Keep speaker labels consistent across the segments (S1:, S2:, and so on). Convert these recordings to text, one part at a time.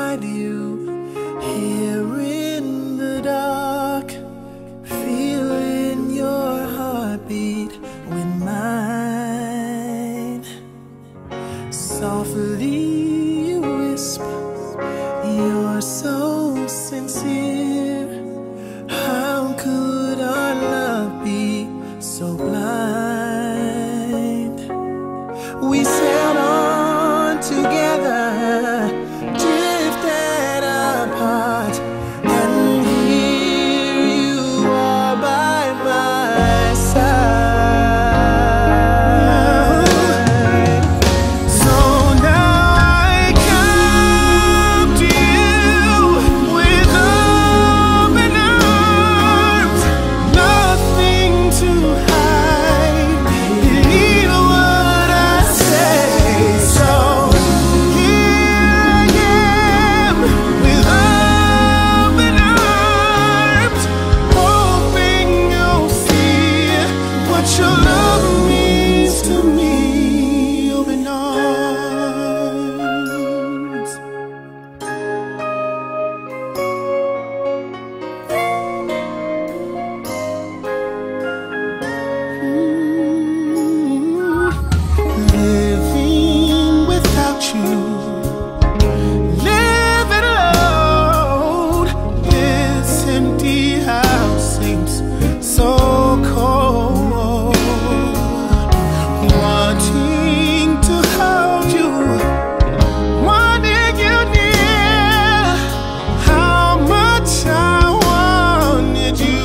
S1: beside you, here in the dark, feeling your heartbeat with mine. Softly you whisper, you're so sincere. How could our love be so blind? We sailed on together, drifted apart, and here you are by my side. So now I come to you with open arms, nothing to hide. Believe what I say. So here I am with open arms, hoping you'll see what your love means to me. Open arms. Living without you, living alone. This empty house seems so cold. Wanting to hold you, wanting you near. How much I wanted you.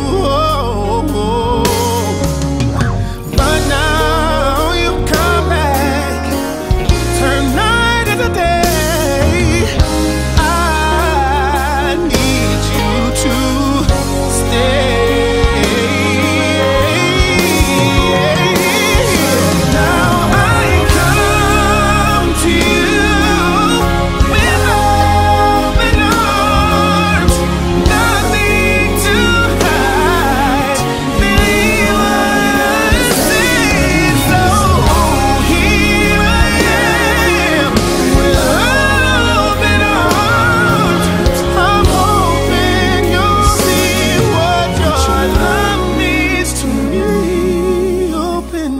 S1: But now you've come back, turn night into day. I need you to stay. Now I come to you with open arms, nothing to hide. Believe what I say. So here I am with open arms. I'm hoping you'll see what your love means to me. Open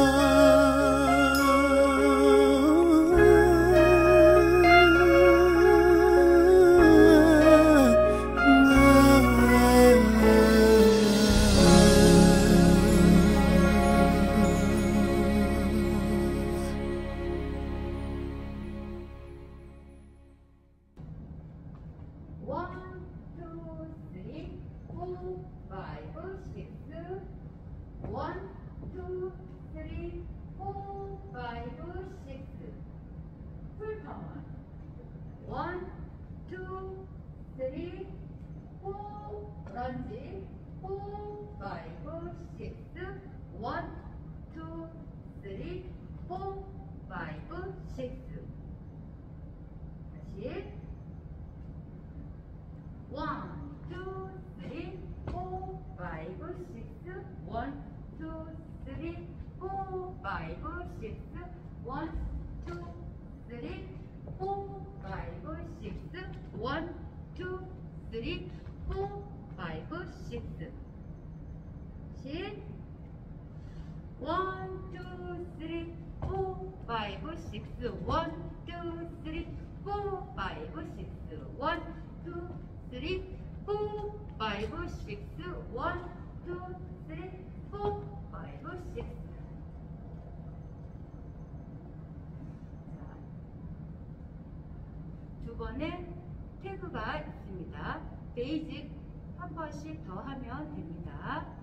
S2: One, two, three, four, five, six. 1, 2, 3, 4, 5, 6. Full count. 1, 2, 3, 4. lunge. 4, 5, 6. 1, 2, 3, 4, 5, 6. 다시. 1, 2, 3, 4, 5, 6. 1, 2, 3, 4, 5, 6. 1, 2, 3, 4, 5, 6. 1, 2, 3, 4, 5, 6. 다시. 1, 2, 3, 4, 5, 6. 1, 2, 3, 4, 5, 6. 1, 2, 3, 4, 5, 6. 1, 2, 3, 4, 5, 6. 자, 두 번에 태그가 있습니다. 베이직 한 번씩 더 하면 됩니다.